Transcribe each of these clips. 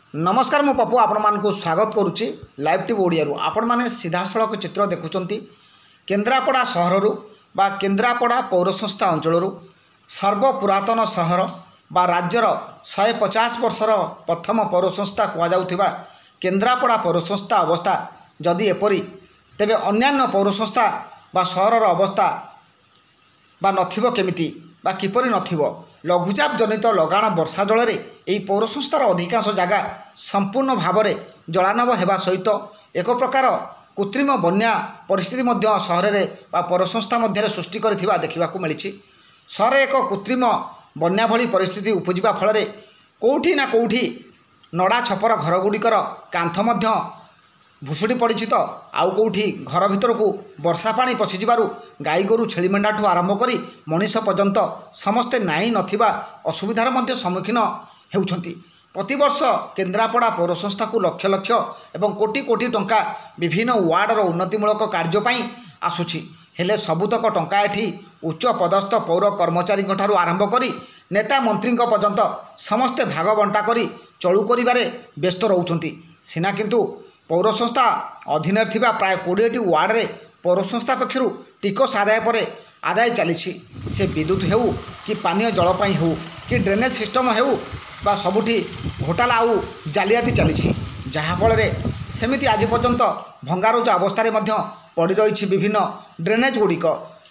नमस्कार मु पप्पू आपण मानकु स्वागत करुच्ची लाइव टीवी ओडिया आपण माने सीधा सड़क चित्र देखुंट केन्द्रापड़ा सहरु बा केन्द्रापड़ा पौरसंस्था अंचल सर्वपुरातन सहर बा राज्यर 150 वर्षर प्रथम पौरसंस्था कहुवा केन्द्रापड़ा पौरसंस्था अवस्था जदि एपरी तेबे अन्यान्य पौरसंस्था बा सहरर अवस्था बा नथिबो केमिति बा किपरि नथिबो। लघुचाप जनित लगाण वर्षा जल यही पौरसंस्थार अधिकांश जगह संपूर्ण भाव में जलानभ होगा सहित एक प्रकार कृत्रिम बन्या परिस्थिति सहर में पौरसंस्था मध्य सृष्टि करथिबा देखिबाकू मिली। सहर एक कृत्रिम बन्या भली परिस्थिति उपजिबा फल कोठी ना कोठी नड़ा छपर घरगुड़िकर कांथ मध्य भुशुड़ी पड़ी तो आउ कौटी घर भीतर को वर्षा पानी पशिजु गाई गोरु छेली मेंढा ठू आरंभ कर मनीष पर्यंत समस्ते नाई नथिबा असुविधार मध्य सम्मुखीन होउछंती। प्रतिवर्ष केन्द्रापड़ा पौरसंस्था को लक्ष लक्ष एवं कोटी कोटी टंका विभिन्न वार्डर उन्नतिमूलक कार्य आसुछि हेले सबुतक टंका एठी उच्च पदस्थ पौर कर्मचारी ठारू आरंभ करी नेता मंत्री पर्यंत समस्ते भाग बंटा करी चलू करिबारे व्यस्त रहउछंती। सिना किंतु पौरसंस्था अधीन थिबा प्राय 20टी वार्ड रे पौरसंस्था पक्षरु टिकस आदाय पर आदाय चली से विद्युत हेउ कि पानीय जल पाई हो कि ड्रेनेज सिस्टम हेउ बा सबुठी घोटाला आउ जालियाती चली जहाँफल सेमिति आज पर्यंत भंगारुजा अवस्था पड़ रही विभिन्न ड्रेनेज गुड़िक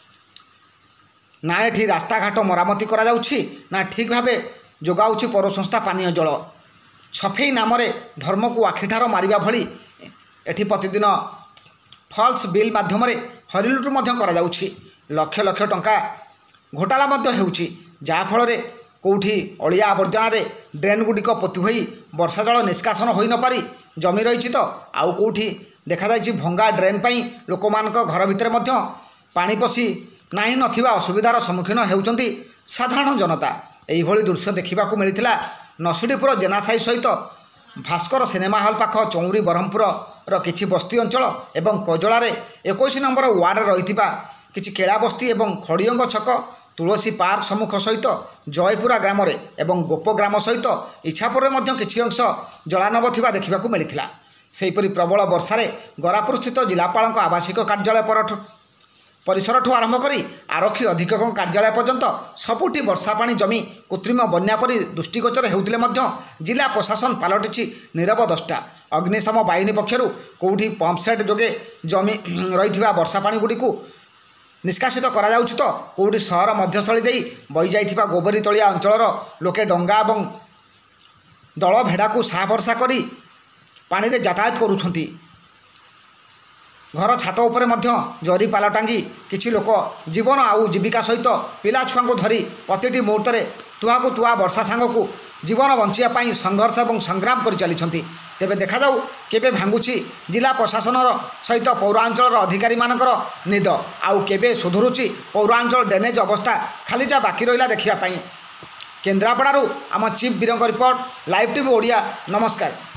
ना एठी रास्ता घाट मरामती करा जाउछि ना ठीक भाव जोगाउछि पौरसंस्था पानीय जल। सफेई नाम धर्म को आखिठार मारिबा भली एठी प्रतिदिन फॉल्स बिल माध्यम हरिलुट लक्ष लक्ष टंका घोटाला जहाँफल कौटी अलिया आवर्जना ड्रेन गुड़िक पोति हो वर्षा जल निष्कासन हो न पारी जमी रही तो आउ कौटी देखा भंगा ड्रेन पर लोक मान घर भितर पानी पशि नाही नथिबा असुविधार सम्मुखीन होउछंती साधारण जनता। एहिभଳି दृश्य देखा मिलता नसुडीपुर जेनासाई सहित भास्कर सिनेमा हल पाख चौरी ब्रह्मपुर किछि बस्ती अंचल एवं कजलार 21 नंबर वार्ड रही किछि केला बस्ती एवं खड़ियंग छक तुलसी पार्क सम्मुख सहित जयपुरा ग्राम एवं गोप ग्राम सहित इच्छापुर में किछि अंश जलानभ थिबा देखिबाकू मिलिथिला। सेहिपरि प्रबल वर्षार गरापुर स्थित जिलापाल आवासिक कार्यालय परिसर ठू आरंभ करी आरक्षी अधीक्षक कार्यालय पर्यंत सबुठी वर्षा पानी जमी कृत्रिम बन्या परी दृष्टिगोचर होउतिले मध्य जिला प्रशासन पालटिछि नीरव दष्टा। अग्निशम बाहिनी पक्षरु कोउठी पंप सेट जोगे जमी रही वर्षा पानी गुड़ी को निष्कासित करा जाउछि तो कोउठी सहर मध्यस्थली देई बही जाइथिबा गोबरी तलिया अंचलर लोके डंगा एवं दल भेड़ा को साहा भरसा करी पानी रे यातायात करूछंती। घर छात उपरे मध्य जरी पाल टांगी किछि लोक जीवन आउ जीविका सहित पिला छुआ को धरी प्रतिटी मुहूर्त तुआ को तुआ वर्षा सांग को जीवन बंचिया संघर्ष और संग्राम कर चली। तेबे देखा जाऊ केबे भांगुछि जिला प्रशासन सहित पौरांचल अधिकारी मानकर निद आउ केबे सुधुरुछि पौरांचल ड्रेनेज अवस्था खाली जा बाकी रहिला देखिबा पई। केन्द्रापड़ारू आम चीफ बीरंग रिपोर्ट लाइव टीवी ओडिया। नमस्कार।